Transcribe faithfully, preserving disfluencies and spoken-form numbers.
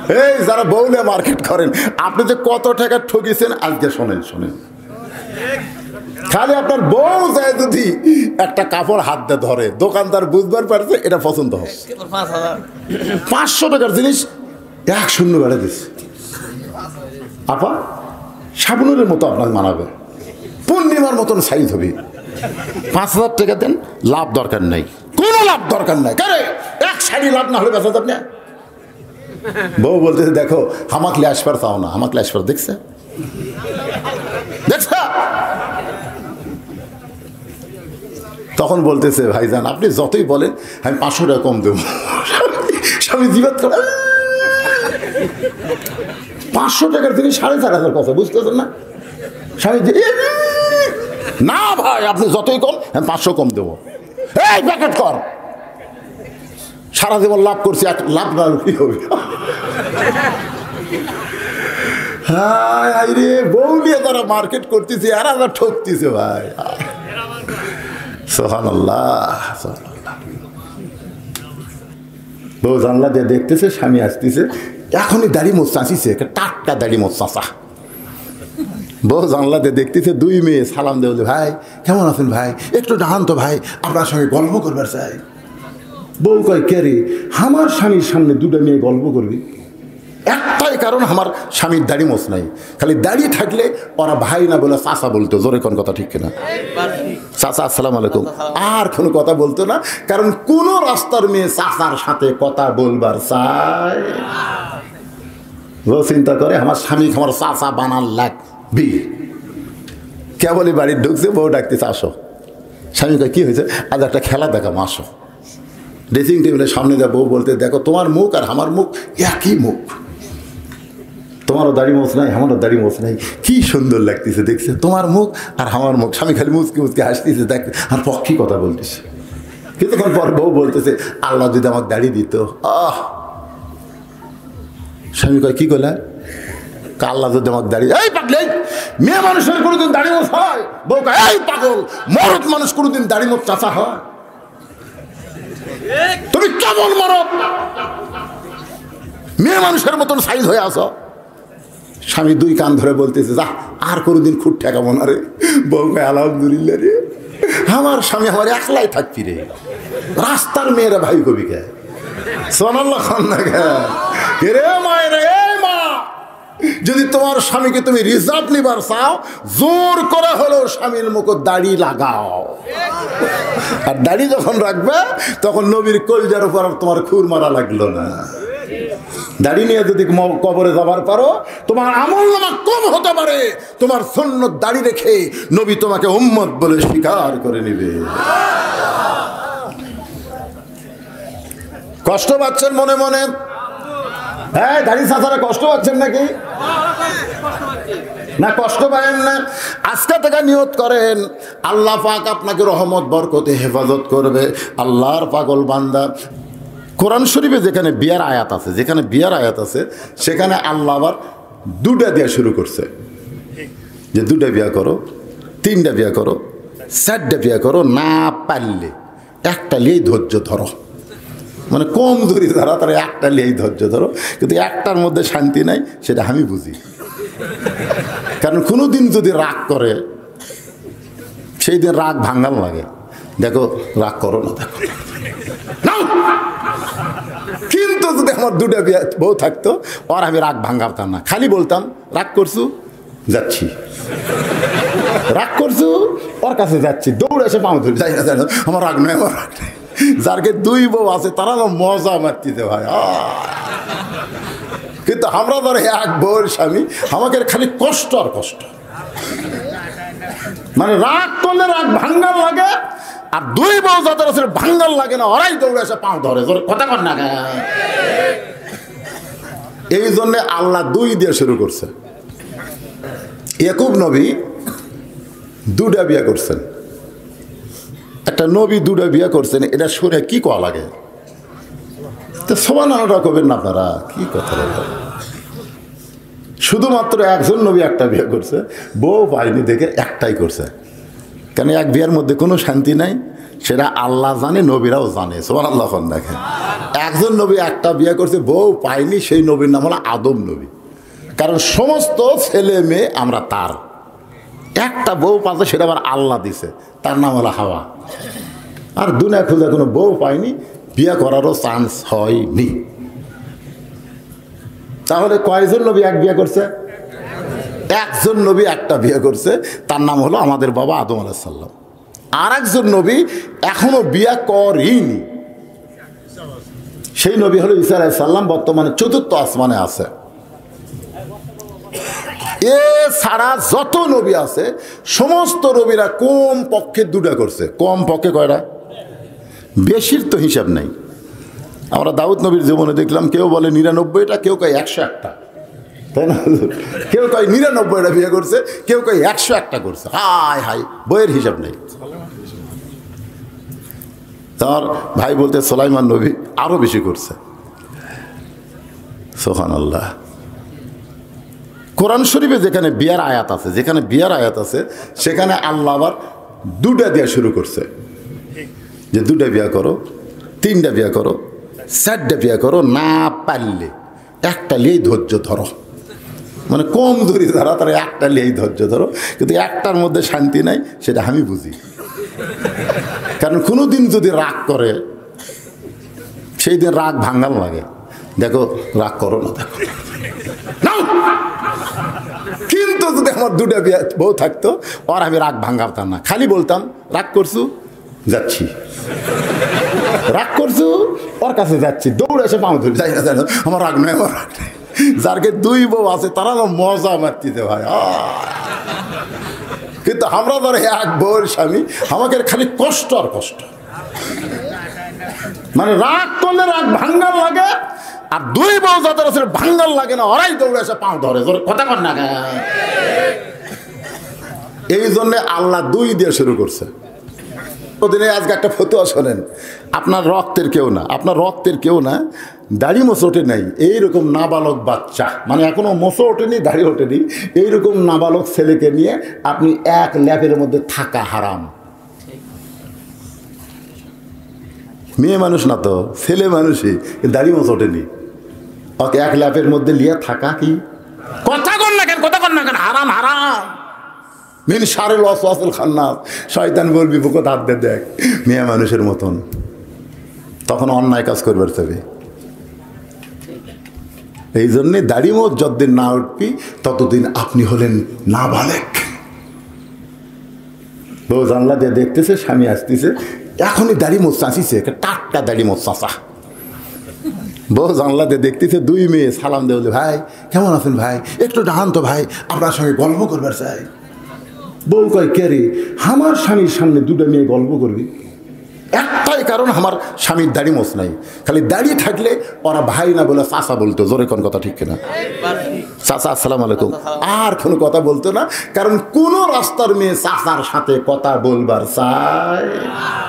এই যারা বউলে মার্কেট করেন, আপনি যে কত টাকা ঠকিয়েছেন আজকে শোনেন শোনেন। খালি আপনার বউ যায় যদি একটা কাপড় হাত দিয়ে ধরে, দোকানদার বুঝবার পারছে এটা পছন্দ হচ্ছে, পাঁচশো টাকার জিনিস এক শূন্য বেড়ে দিচ্ছে। আপা সাবুনের মতো আপনাকে মানাবে, পূর্ণিমার মতন সাইজ হবে, পাঁচ হাজার টাকা দেন, লাভ দরকার নাই, কোনো লাভ দরকার নাই। কারে এক শাড়ি লাভ না হলে বেচা যাবে না। বউ বলতেছে দেখো আমাকে আসবার চাও না, আমাকে আসবার দেখছে দেখছ। তখন বলতেছে ভাইজান আপনি যতই বলেন আমি পাঁচশো টাকা কম দেবো। স্বামী জীবাত করে পাঁচশো টাকার থেকে সাড়ে চার হাজার কথা বুঝতেছেন না। স্বামী না ভাই আপনি যতই কম আমি পাঁচশো কম দেবো। এই প্যাকেট কর, সারা জীবন লাভ করছি, এক লাভ না কি হবে। হ্যাঁ রে বউ নিয়ে তারা মার্কেট করতেছে আর আমরা ঠকতেছে ভাই। সুবহানাল্লাহ। বউ জানলা দিয়ে দেখতেছে স্বামী আসতেছে, এখনই দাড়ি মোচ চাঁচিছে, টাটকা দাড়ি মোচ চাঁচা। বউ জানলা দিয়ে দেখতেছে দুই মেয়ে সালাম দিয়ে বলে ভাই কেমন আছেন ভাই, একটু ডাহান তো ভাই আপনার সঙ্গে গল্প করবার চাই। বউ কয় কে রে, আমার স্বামীর সামনে দুটো মেয়ে গল্প করবি? একটাই কারণ আমার স্বামীর দাড়ি মোচ নাই, খালি দাড়ি থাকলে ওরা ভাই না বলে চাচা বলতো। জোরে কোন কথা ঠিক কিনা? চাচা আসসালাম আলাইকুম, আর কোনো কথা বলতো না, কারণ কোন রাস্তার মেয়ে চাচার সাথে কথা বলবার চায়। বউ চিন্তা করে আমার স্বামী আমার চাচা বানার লাগবি। কেবলই বাড়ির ঢুকছে, বউ ডাকতেছে আসো। স্বামী কয় কি হয়েছে? আজ একটা খেলা দেখাম আসো। ড্রেসিং টেবিলের সামনে যা বউ বলতে দেখো তোমার মুখ আর আমার মুখ একই মুখ, তোমারও দাড়ি মোচ নাই আমারও দাড়ি মোচ নাই, কি সুন্দর লাগতেছে দেখছে তোমার মুখ আর আমার মুখ। স্বামী খালি মুচকে মুচকে হাসতেছে, দেখ আর পক্ষী কথা বলতেছে। কিছুক্ষণ পর বউ বলতেছে আল্লাহ যদি আমাকে দাড়ি দিত। আহ স্বামী কয় কি করলে? আল্লাহ যদি আমাকে দাড়ি, এই পাগল মেয়ে মানুষের কোনোদিন দাড়ি মোচ হয়? বউ কয় এই পাগল মরদ মানুষ কোনোদিন দাড়ি মোচ চাচা হয়? তুমি কেমন মরদ, মেয়ে মানুষের মতন সাইজ হয়ে আসো। স্বামী দুই কান ধরে বলতেছে যা আর কোনোদিন খুঁট ঠেকাবো না রে। বউ কয় আলহামদুলিল্লাহ রে, আমার স্বামী আমার একলাই থাকবি রে, রাস্তার মেয়েরা ভাই কবি কে সোনাল্লাহ খান না কে রে মায়ের। এই মা যদি তোমার স্বামীকে তুমি রিজার্ভ নিবার চাও, জোর করে হলো স্বামীর মুখ দাড়ি লাগাও। আর দাড়ি যখন রাখবে তখন নবীর কলজার উপর তোমার খুর মারা লাগলো না। দাড়ি নিয়ে যদি কবরে যাবার পারো তোমার আমলনামা কম হতে পারে, তোমার সুন্নত দাড়ি রেখে নবী তোমাকে উম্মত বলে স্বীকার করে নিবে। কষ্ট পাচ্ছেন মনে মনে? হ্যাঁ দাড়ি চাচারা কষ্ট পাচ্ছেন নাকি? না কষ্ট পাবেন না। আজকে থেকে নিয়ত করেন আল্লাহ পাক আপনাকে রহমত বরকতে হেফাজত করবে। আল্লাহর পাগল বান্দা, কোরআন শরীফে যেখানে বিয়ার আয়াত আছে, যেখানে বিয়ার আয়াত আছে সেখানে আল্লাহ আবার দুটা বিয়া শুরু করছে, যে দুটা বিয়া করো, তিনটা বিয়া করো, চারটা বিয়া করো, না পারলে একটা লিয়েই ধৈর্য ধরো। মানে কম ধরি যারা তারা একটা লিয়েই ধৈর্য ধরো, কিন্তু একটার মধ্যে শান্তি নাই সেটা আমি বুঝি। কারণ কোনো দিন যদি রাগ করে সেই দিন রাগ ভাঙাল লাগে। দেখো রাগ করো না, দেখো কিন্তু যদি আমার দুটা বিয়ে বউ থাকতো আর আমি রাগ ভাঙাতাম না, খালি বলতাম রাগ করছু যাচ্ছি, রাগ করছু ওর কাছে যাচ্ছি, দৌড়ে এসে পাও ধরি যাই না জানো আমার রাগ নয়, আমার রাগ নেই। যারকে দুই বউ আছে তারা তো মজা মারতিতে ভাই। কিন্তু আমরা ধরো এক বউর স্বামী, আমাকে খালি কষ্ট আর কষ্ট, মানে রাগ করলে রাগ ভাঙ্গাল লাগে, আর দুই বউ যাদের আছে ভাঙ্গাল লাগে না, ওরাই দৌড়ে এসে পাও ধরে কথা কর না। এই জন্য আল্লাহ দুই দিয়ে শুরু করছে। ইয়াকুব নবী দুটা বিয়ে করছেন, একটা নবী দুটা বিয়ে করছেন, এটা শুনে কি কওয়া লাগে? তো সমান আলাদা করবেন না আপনারা, কি কথা বলবেন? শুধুমাত্র একজন নবী একটা বিয়ে করছে, বউ পায়নি দেখে একটাই করছে। কেন এক বিয়ের মধ্যে কোনো শান্তি নাই, সেটা আল্লাহ জানে, নবীরাও জানে। সুবহানাল্লাহ। দেখেন, একজন নবী একটা বিয়ে করছে, বউ পায়নি, সেই নবীর নাম হলো আদম নবী। কারণ সমস্ত ছেলে মেয়ে আমরা তার, একটা বউ পাচ্ছে সেটা আবার আল্লাহ দিছে, তার নাম হলো হাওয়া। আর দুনিয়া খুঁজে কোনো বউ পায়নি, বিয়ে করারও চান্স হয়নি। তাহলে কয়জন নবী এক বিয়ে করছে? একজন নবী একটা বিয়ে করছে, তার নাম হলো আমাদের বাবা আদম আলাইহিস সালাম। আর একজন নবী এখনো বিয়ে করেনি, সেই নবী হলো ঈসা আলাইহিস সালাম, বর্তমানে চতুর্থ আসমানে আছে। এ ছাড়া যত নবী আছে সমস্ত নবীরা কম পক্ষে দুটা করছে। কম পক্ষে কয়টা? বেশির তো হিসাব নাই। আমরা দাউদ নবীর জীবনে দেখলাম, কেউ বলে নিরানব্বইটা, কেউ কয় একশো একটা, তাই না? কেউ কয় নিরানব্বইটা বিয়ে করছে, কেউ কয় একশো একটা করছে। হাই হাই, বইয়ের হিসাব নেই। তার ভাই বলতে সুলাইমান নবী আরো বেশি করছে। সুবহানাল্লাহ। কোরআন শরীফে যেখানে বিয়ার আয়াত আছে, যেখানে বিয়ার আয়াত আছে সেখানে আল্লাহ আবার দুটা দেওয়া শুরু করছে, যে দুটা বিয়া করো, তিনটা বিয়া করো, চারটা বিয়া করো, না পারলে একটা লিয়েই ধৈর্য ধরো। মানে কম ধরি ধরা, তারা একটা লিয়েই ধৈর্য ধরো। কিন্তু একটার মধ্যে শান্তি নাই, সেটা আমি বুঝি। কারণ কোনো দিন যদি রাগ করে, সেই দিন রাগ ভাঙাল লাগে। দেখো রাগ করো না, দেখো। কিন্তু যদি আমার দুটা বিয়ে বউ থাকতো, আর আমি রাগ ভাঙাতাম না, খালি বলতাম রাগ করছু, যাচ্ছি, রাগ করছু, ওর কাছে যাচ্ছি, দৌড়ে এসে পাও ধরি, যাই না জানো আমার রাগ নয়, আমার রাগ নেই। যারকে দুই বউ আছে তারা তো মজা মারতিতে ভাই। কিন্তু আমরা ধরো এক বউয়ের স্বামী, আমাকে খালি কষ্ট আর কষ্ট। মানে রাগ করলে রাগ ভাঙ্গাল লাগে, আর দুই বউ যাদের আছে ভাঙ্গাল লাগে না, ওরাই দৌড়ে এসে পাও ধরে, কথা কর না। এই জন্য আল্লাহ দুই দিয়ে শুরু করছে। ওদিনে আজকে একটা ফতুয়া শোনেন, আপনার রক্তের কেউ না, আপনার রক্তের কেউ না, দাড়ি মোছো ওঠে নাই, এইরকম নাবালক বাচ্চা, মানে এখনো মোছো ওঠেনি, দাড়ি ওঠেনি, এইরকম নাবালক ছেলেকে নিয়ে আপনি এক ল্যাপের মধ্যে থাকা হারাম। মেয়ে মানুষ না তো, ছেলে মানুষই, দাড়ি মোছো ওঠেনি, ওকে এক ল্যাপের মধ্যে লিয়ে থাকা কি কথা কর না কেন, কথা কর না কেন, হারাম হারাম। মিন শারিল ওয়াসওয়াসিল খান্নাস, শয়তান বলবি বুকত হাত দে, দেখ মেয়ে মানুষের মতন, তখন অন্যায় কাজ করবার চাবে। এই জন্যে দাড়ি মোছ যতদিন না উঠবি ততদিন আপনি হলেন নাবালেক। বউ জানলা দিয়ে দেখতেছে স্বামী আসতেছে, এখনই দাড়ি মোছ চাঁচিছে, টাটকা দাড়ি মোছ চাঁচা। বউ জানলা দিয়ে দেখতেছে, দুই মেয়ে সালাম দিয়ে বলে, ভাই কেমন আছেন ভাই, একটু ডাহান তো ভাই, আপনার সঙ্গে গল্প করবার চাই। বউ কয়, কে রে? আমার স্বামীর সামনে দুটো মেয়ে গল্প করবি? একটাই কারণ, আমার স্বামীর দাড়ি মোছ নাই। খালি দাড়ি থাকলে ওরা ভাই না বলে চাচা বলতো। জোরে কোন কথা ঠিক কিনা? চাচা আসসালামু আলাইকুম, আর কোনো কথা বলতো না। কারণ কোন রাস্তার মেয়ে চাচার সাথে কথা বলবার চায়